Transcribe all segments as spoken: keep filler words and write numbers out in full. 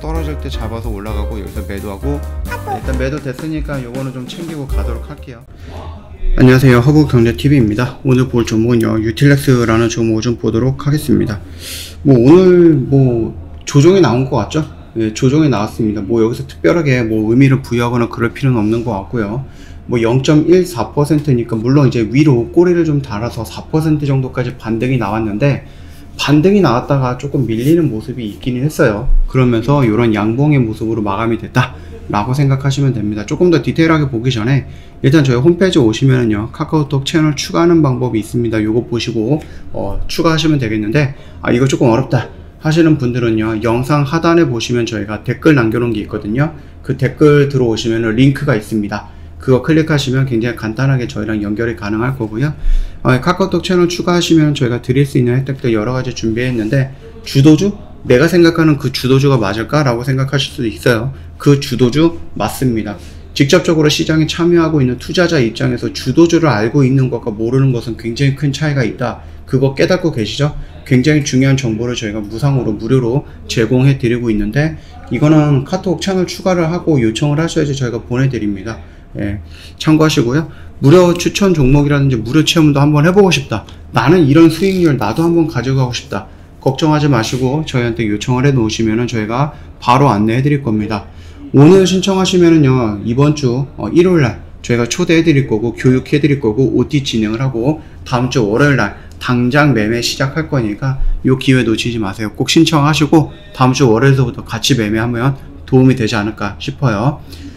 떨어질 때 잡아서 올라가고 여기서 매도하고, 네, 일단 매도 됐으니까 요거는 좀 챙기고 가도록 할게요. 안녕하세요, 허브경제티비입니다. 오늘 볼 종목은요, 유틸렉스라는 종목을 좀 보도록 하겠습니다. 뭐 오늘 뭐 조정이 나온 것 같죠? 네, 조정이 나왔습니다. 뭐 여기서 특별하게 뭐 의미를 부여하거나 그럴 필요는 없는 것 같고요. 뭐 영 점 일사 퍼센트니까 물론 이제 위로 꼬리를 좀 달아서 사 퍼센트 정도까지 반등이 나왔는데, 반등이 나왔다가 조금 밀리는 모습이 있기는 했어요. 그러면서 이런 양봉의 모습으로 마감이 됐다 라고 생각하시면 됩니다. 조금 더 디테일하게 보기 전에 일단 저희 홈페이지 오시면은요, 카카오톡 채널 추가하는 방법이 있습니다. 요거 보시고 어, 추가하시면 되겠는데, 아 이거 조금 어렵다 하시는 분들은요, 영상 하단에 보시면 저희가 댓글 남겨놓은 게 있거든요. 그 댓글 들어오시면 링크가 있습니다. 그거 클릭하시면 굉장히 간단하게 저희랑 연결이 가능할 거고요. 어, 카카오톡 채널 추가하시면 저희가 드릴 수 있는 혜택들 여러가지 준비했는데, 주도주? 내가 생각하는 그 주도주가 맞을까? 라고 생각하실 수도 있어요. 그 주도주 맞습니다. 직접적으로 시장에 참여하고 있는 투자자 입장에서 주도주를 알고 있는 것과 모르는 것은 굉장히 큰 차이가 있다. 그거 깨닫고 계시죠? 굉장히 중요한 정보를 저희가 무상으로 무료로 제공해 드리고 있는데, 이거는 카톡 채널 추가를 하고 요청을 하셔야지 저희가 보내드립니다. 예, 참고하시고요. 무료 추천 종목이라든지 무료 체험도 한번 해보고 싶다, 나는 이런 수익률 나도 한번 가져가고 싶다, 걱정하지 마시고 저희한테 요청을 해 놓으시면은 저희가 바로 안내해 드릴 겁니다. 오늘 신청하시면은요, 이번 주 어, 일요일날 저희가 초대해 드릴 거고 교육해 드릴 거고 오티 진행을 하고, 다음 주 월요일날 당장 매매 시작할 거니까 요 기회 놓치지 마세요. 꼭 신청하시고 다음 주 월요일서부터 같이 매매하면 도움이 되지 않을까 싶어요.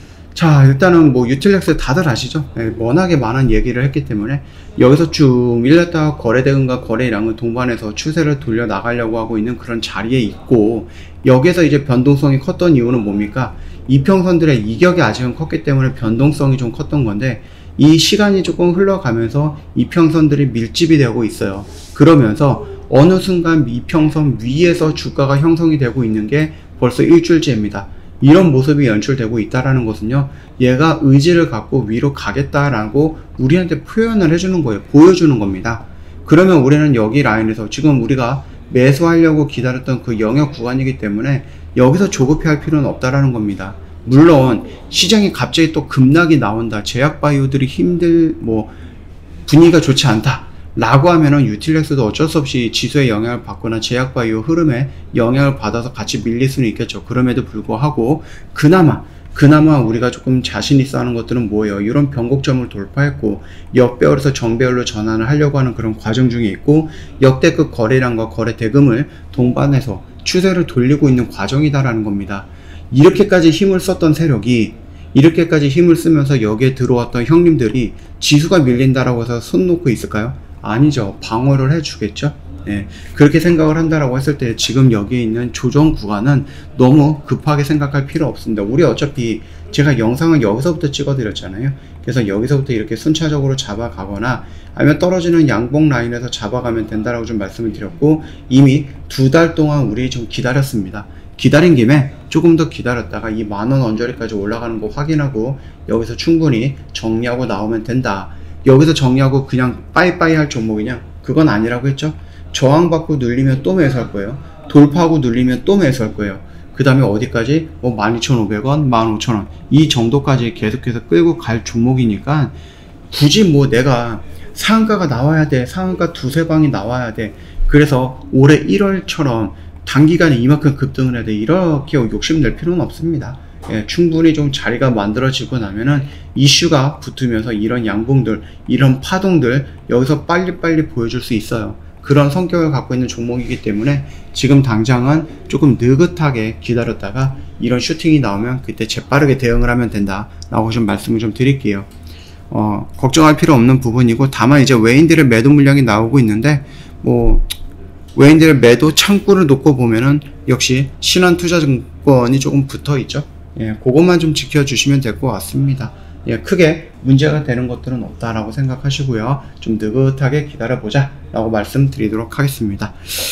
자, 일단은 뭐 유틸렉스 다들 아시죠? 네, 워낙에 많은 얘기를 했기 때문에 여기서 쭉 밀렸다가 거래대금과 거래량을 동반해서 추세를 돌려 나가려고 하고 있는 그런 자리에 있고, 여기에서 이제 변동성이 컸던 이유는 뭡니까? 이평선들의 이격이 아직은 컸기 때문에 변동성이 좀 컸던 건데, 이 시간이 조금 흘러가면서 이평선들이 밀집이 되고 있어요. 그러면서 어느 순간 이평선 위에서 주가가 형성이 되고 있는 게 벌써 일주일째입니다. 이런 모습이 연출되고 있다라는 것은요, 얘가 의지를 갖고 위로 가겠다라고 우리한테 표현을 해주는 거예요. 보여주는 겁니다. 그러면 우리는 여기 라인에서 지금 우리가 매수하려고 기다렸던 그 영역 구간이기 때문에 여기서 조급해 할 필요는 없다라는 겁니다. 물론 시장이 갑자기 또 급락이 나온다, 제약바이오들이 힘들 뭐 분위기가 좋지 않다 라고 하면은 유틸렉스도 어쩔 수 없이 지수에 영향을 받거나 제약바이오 흐름에 영향을 받아서 같이 밀릴 수는 있겠죠. 그럼에도 불구하고 그나마 그나마 우리가 조금 자신 있어 하는 것들은 뭐예요? 이런 변곡점을 돌파했고 역배열에서 정배열로 전환을 하려고 하는 그런 과정 중에 있고, 역대급 거래량과 거래 대금을 동반해서 추세를 돌리고 있는 과정이다라는 겁니다. 이렇게까지 힘을 썼던 세력이, 이렇게까지 힘을 쓰면서 여기에 들어왔던 형님들이 지수가 밀린다라고 해서 손 놓고 있을까요? 아니죠. 방어를 해주겠죠. 네, 그렇게 생각을 한다라고 했을 때 지금 여기에 있는 조정 구간은 너무 급하게 생각할 필요 없습니다. 우리 어차피 제가 영상을 여기서부터 찍어 드렸잖아요. 그래서 여기서부터 이렇게 순차적으로 잡아가거나 아니면 떨어지는 양봉 라인에서 잡아가면 된다라고 좀 말씀을 드렸고, 이미 두 달 동안 우리 좀 기다렸습니다. 기다린 김에 조금 더 기다렸다가 이 만원 언저리까지 올라가는 거 확인하고 여기서 충분히 정리하고 나오면 된다. 여기서 정리하고 그냥 빠이빠이 할 종목이냐? 그건 아니라고 했죠. 저항받고 눌리면 또 매수할 거예요. 돌파하고 눌리면 또 매수할 거예요. 그 다음에 어디까지? 뭐 만 이천오백 원, 만 오천 원 이 정도까지 계속해서 끌고 갈 종목이니까 굳이 뭐 내가 상한가가 나와야 돼, 상한가 두세 방이 나와야 돼, 그래서 올해 일월처럼 단기간에 이만큼 급등을 해야 돼, 이렇게 욕심낼 필요는 없습니다. 예, 충분히 좀 자리가 만들어지고 나면은 이슈가 붙으면서 이런 양봉들, 이런 파동들 여기서 빨리빨리 보여줄 수 있어요. 그런 성격을 갖고 있는 종목이기 때문에 지금 당장은 조금 느긋하게 기다렸다가 이런 슈팅이 나오면 그때 재빠르게 대응을 하면 된다 라고 좀 말씀을 좀 드릴게요. 어, 걱정할 필요 없는 부분이고, 다만 이제 외인들의 매도 물량이 나오고 있는데, 뭐 외인들의 매도 창구를 놓고 보면은 역시 신한투자증권이 조금 붙어 있죠. 예, 그것만 좀 지켜주시면 될 것 같습니다. 예, 크게 문제가 되는 것들은 없다라고 생각하시고요. 좀 느긋하게 기다려보자 라고 말씀드리도록 하겠습니다.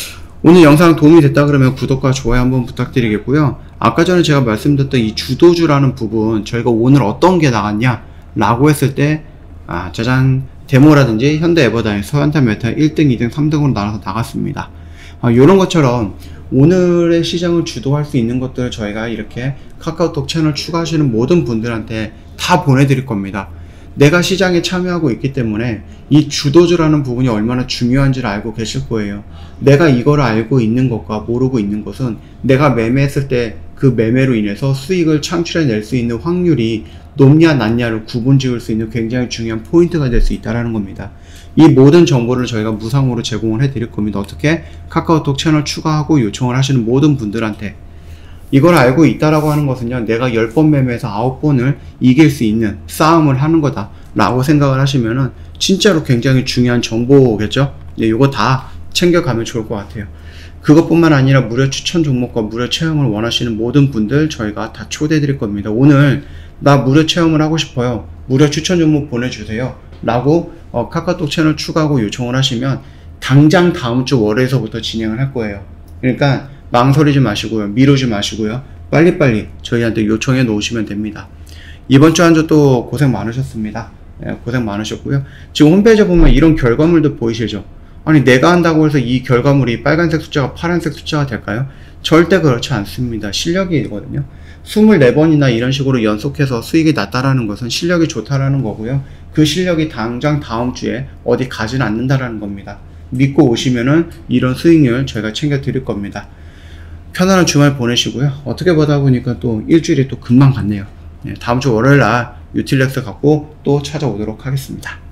오늘 영상 도움이 됐다 그러면 구독과 좋아요 한번 부탁드리겠고요. 아까 전에 제가 말씀드렸던 이 주도주라는 부분, 저희가 오늘 어떤 게 나갔냐 라고 했을 때, 아 짜잔, 데모라든지 현대 에버다인, 서현탄 메탈 일 등, 이 등, 삼 등으로 나눠서 나갔습니다. 아, 이런 것처럼 오늘의 시장을 주도할 수 있는 것들을 저희가 이렇게 카카오톡 채널 추가하시는 모든 분들한테 다 보내드릴 겁니다. 내가 시장에 참여하고 있기 때문에 이 주도주라는 부분이 얼마나 중요한지를 알고 계실 거예요. 내가 이걸 알고 있는 것과 모르고 있는 것은 내가 매매했을 때 그 매매로 인해서 수익을 창출해낼 수 있는 확률이 높냐 낮냐를 구분 지을 수 있는 굉장히 중요한 포인트가 될 수 있다는 겁니다. 이 모든 정보를 저희가 무상으로 제공을 해 드릴 겁니다. 어떻게? 카카오톡 채널 추가하고 요청을 하시는 모든 분들한테. 이걸 알고 있다라고 하는 것은요, 내가 열 번 매매해서 아홉 번을 이길 수 있는 싸움을 하는 거다 라고 생각을 하시면은 진짜로 굉장히 중요한 정보겠죠. 네, 이거 다 챙겨가면 좋을 것 같아요. 그것뿐만 아니라 무료 추천 종목과 무료 체험을 원하시는 모든 분들 저희가 다 초대해 드릴 겁니다. 오늘 나 무료 체험을 하고 싶어요, 무료 추천 종목 보내주세요 라고 어, 카카오톡 채널 추가하고 요청을 하시면 당장 다음 주 월요일서부터 진행을 할 거예요. 그러니까 망설이지 마시고요, 미루지 마시고요, 빨리빨리 저희한테 요청해 놓으시면 됩니다. 이번 주 한 주 또 고생 많으셨습니다. 예, 고생 많으셨고요. 지금 홈페이지에 보면 이런 결과물도 보이시죠? 아니, 내가 한다고 해서 이 결과물이 빨간색 숫자가 파란색 숫자가 될까요? 절대 그렇지 않습니다. 실력이거든요. 이십사 번이나 이런 식으로 연속해서 수익이 났다라는 것은 실력이 좋다라는 거고요. 그 실력이 당장 다음 주에 어디 가진 않는다라는 겁니다. 믿고 오시면은 이런 수익률 저희가 챙겨 드릴 겁니다. 편안한 주말 보내시고요. 어떻게 보다 보니까 또 일주일이 또 금방 갔네요. 네, 다음 주 월요일 날 유틸렉스 갖고 또 찾아오도록 하겠습니다.